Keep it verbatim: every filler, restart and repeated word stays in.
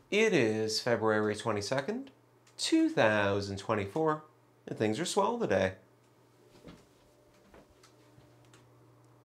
It is February twenty-second, two thousand twenty-four, and things are swell today.